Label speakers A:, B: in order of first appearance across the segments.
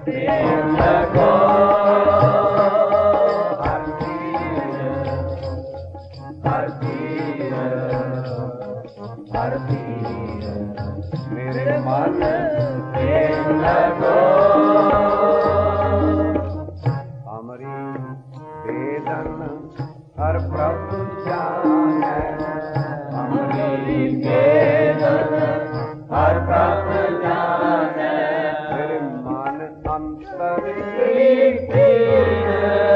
A: प्रेम लगो हर तीर हर तीर हर तीर मेरे मन प्रेम लगो हमारी वेदन हर प्रभु जाने हमारी वेदन हर प्रभु जाने मेरे मन अंतर की पीर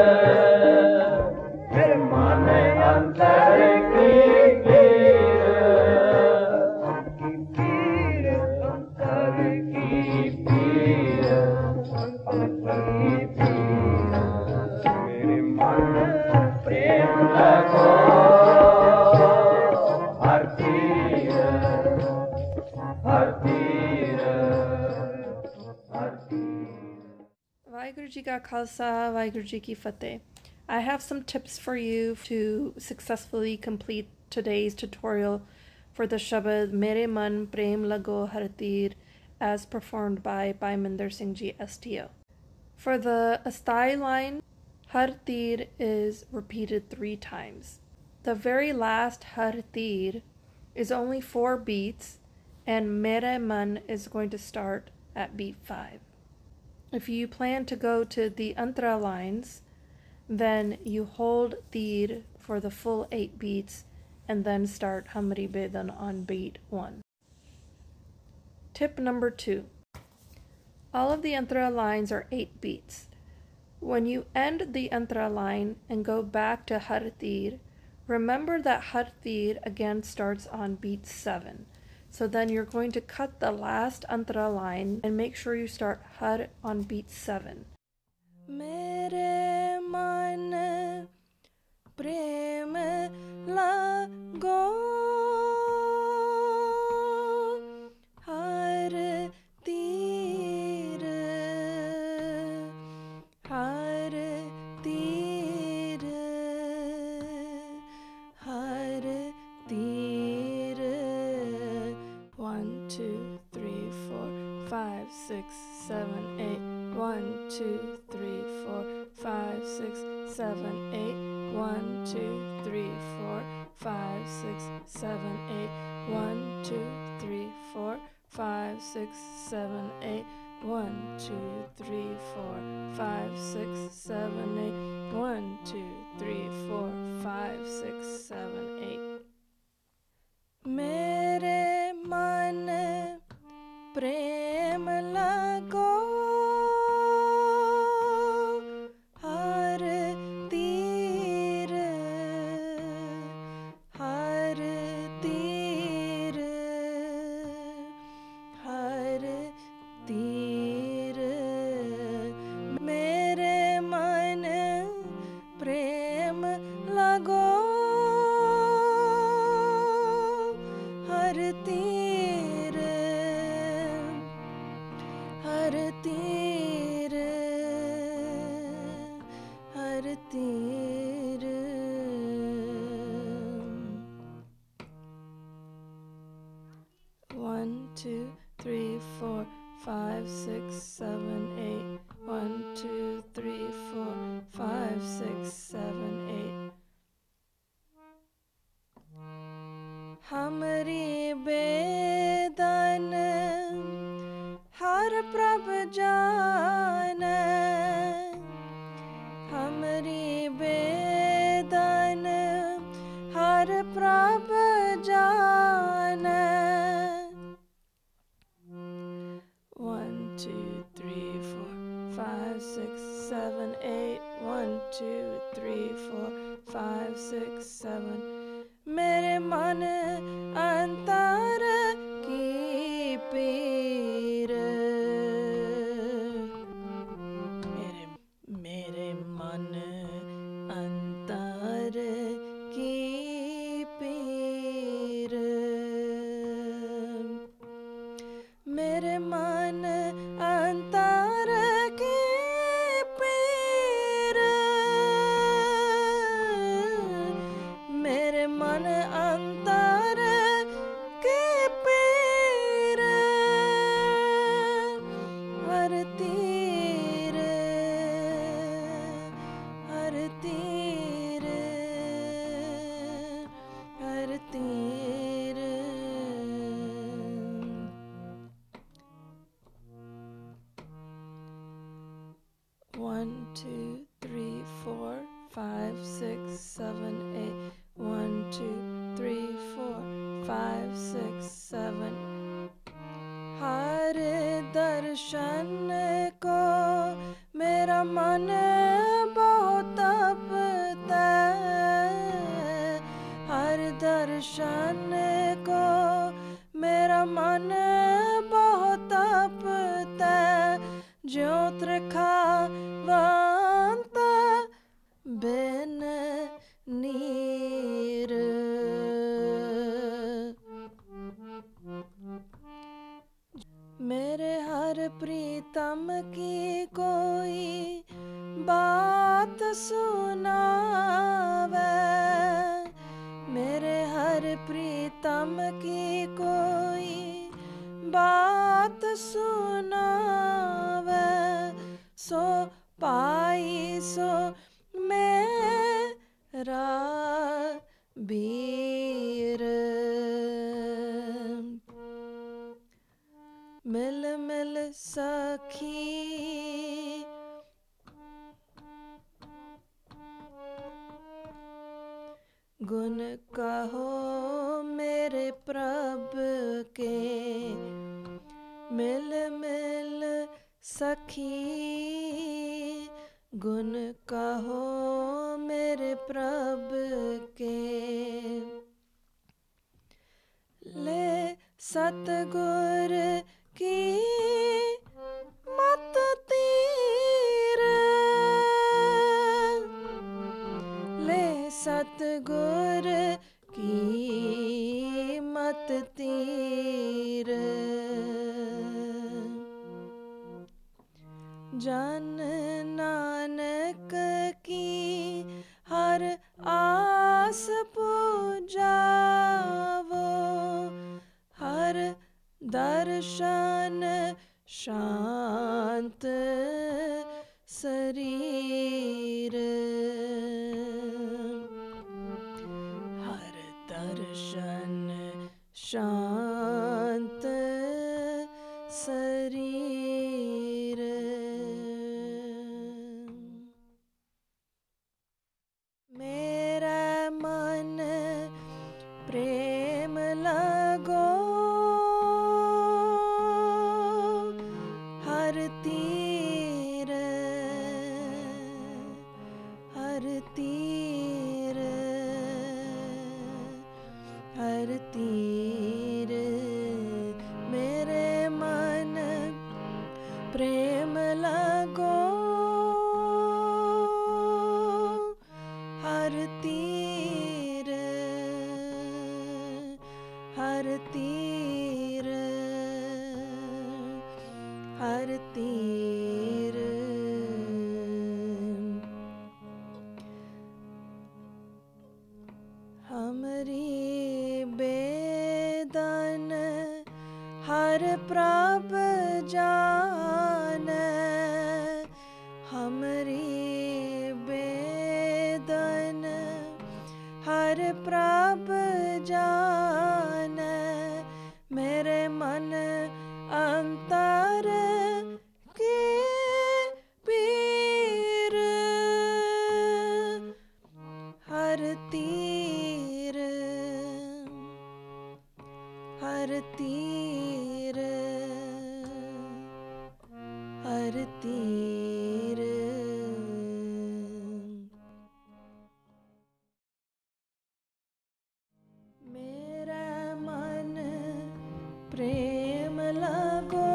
A: मेरे मन अंतर की पीर अंतर की पीर अंतर की पीर मेरे मन प्रेम लगो हर तीर हर तीर हर तीर।
B: Vaheguru Ji Ka Khalsa, Vaheguru Ji Ki Fateh. I have some tips for you to successfully complete today's tutorial for the Shabad Mere Man Prem Lago Har Teer as performed by Bhai Singh Ji STO. For the Astai line, Har Teer is repeated 3 times. The very last Har Teer is only 4 beats and Mere Man is going to start at beat 5. If you plan to go to the Antara lines, then you hold Teer for the full 8 beats and then start Hamari Bedan on beat 1. Tip number 2. All of the Antara lines are 8 beats. When you end the Antara line and go back to Har Teer, remember that Har Teer again starts on beat 7. So then you're going to cut the last Antara line and make sure you start Har on beat 7. Mere man prem lago har teer har teer har teer 1 2 3 4 5 6 7 8 1 2 3 4 5 6 7 8 1 2 3 4 5 6 7 8 1 2 3 4 5 6 7 8 1 2 3 4 5 6 7 8 1 2 3 4 5 6 7 8 Mere man prem lago har teer har teer har teer mere man prem lago har teer har teer har teer 1 2 3 4 5 6 7 8 1 2 3 4 5 6 7 8 Hamari bedan har prabh jaane Hamari bedan har prabh jaane 1 2 3 4 5 6 7 8 1 2 3 4 5 6 7 मेरे मन अंतर की पीर मेरे मन अंतर की पीर मेरे मन अंतर की पीर मेरे मन अंतर की पीर हर तीर 1, 2, 3, 4, 5, 6, 7, 8. 1, 2, 3, 4, 5, 6, 7. हर दर्शन को मेरा मन बहुत तपता है। हर दर्शन को मेरा मन बहुत तपता है। ज्यों त्रिखावंत बिन नीर। मेरे हर प्रीतम की कोई बात सुनावे। मेरे हर प्रीतम की कोई बात सुनावे। सो पाई सो मेरा बीर। मिल मिल सखी गुण कहो मेरे प्रभु के। मिल मिल सखी गुण कहो मेरे प्रभु के। ले सतगुर की मत तीर। ले सतगुर की मत तीर। जन नानक की हर आस पूजावो। हर दर्शन शांत शरीर। हर दर्शन शांत शरीर। मेरा मन प्रेम लगो हर तीर। हर तीर। हर तीर। मेरे मन प्रेम लगो हर तीर। हर तीर। हर तीर। हमरी बेदन हर प्रभ जाने। हमरी बेदन हर प्रभ जाने। मेरे मन अंतर के पीर। हर तीर। हर तीर। हर तीर। मेरा मन प्रेम लगो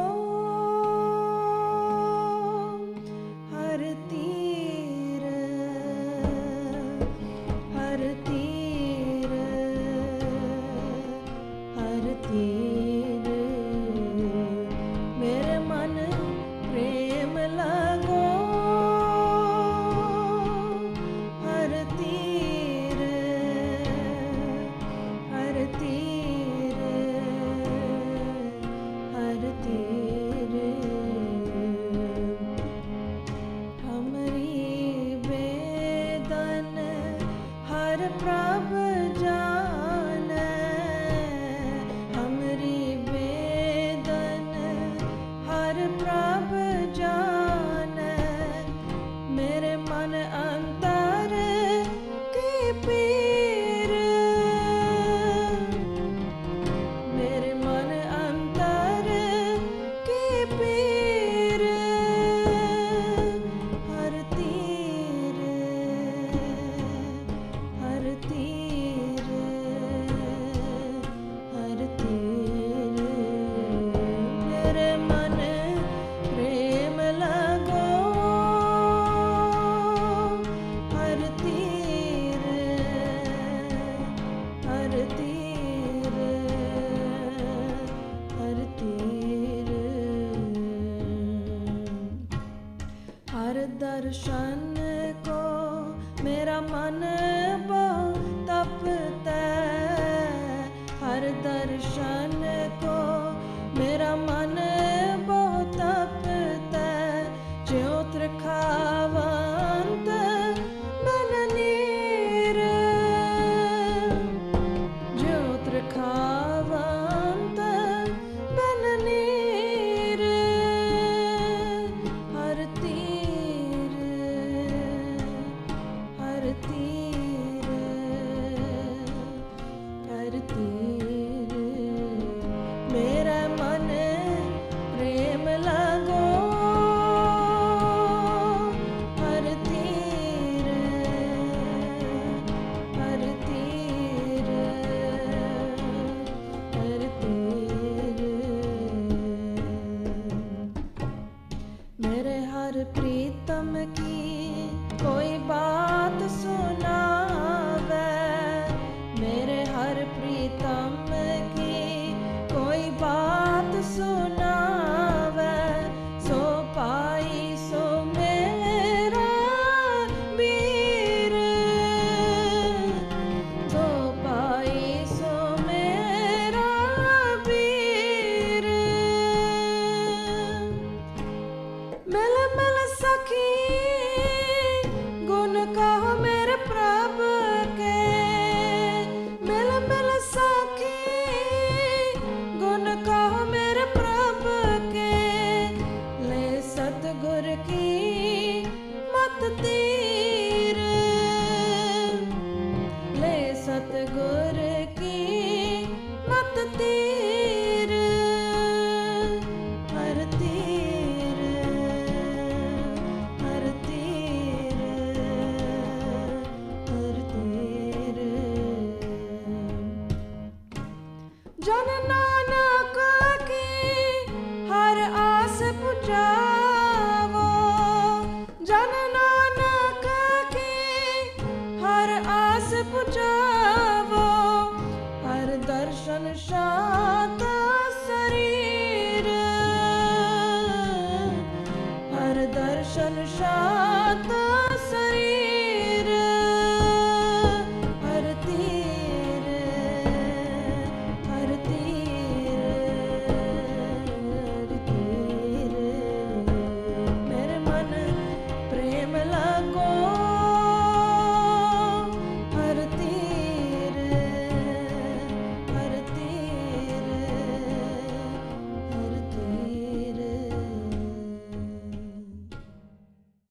B: हर तीर। हर तीर। हर तीर। मेरे मन प्रेम लगो दर्शन को मेरा मन बहुत तपता है, हर दर्शन को मेरा मन बहुत तपता है। ज्यों त्रिखावंत बन नीर, ज्यों त्रिखावंत बन नीर, हर तीर हर तीर हर तीर मेरा मन प्रेम लगो। हर तीर हर तीर हर तीर मेरे हर प्रीतम की कोई बात सुनावे, मेरे हर प्रीतम की कोई बात सुनावे। सो पाई सो मेरा वीर, सो पाई सो मेरा वीर। मिल मिल सखी गुण कहो मेरे प्रभु के, मिल मिल सखी गुण कहो मेरे प्रभु के। ले सतगुर की मत तीर, ले सतगुर की मत तीर, हर तीर हर तीर हर तीर। जन नानक की हर आस पुजावो, जन नानक की हर आस पुजावो। हर दर्शन शांत शरीर, हर दर्शन शांत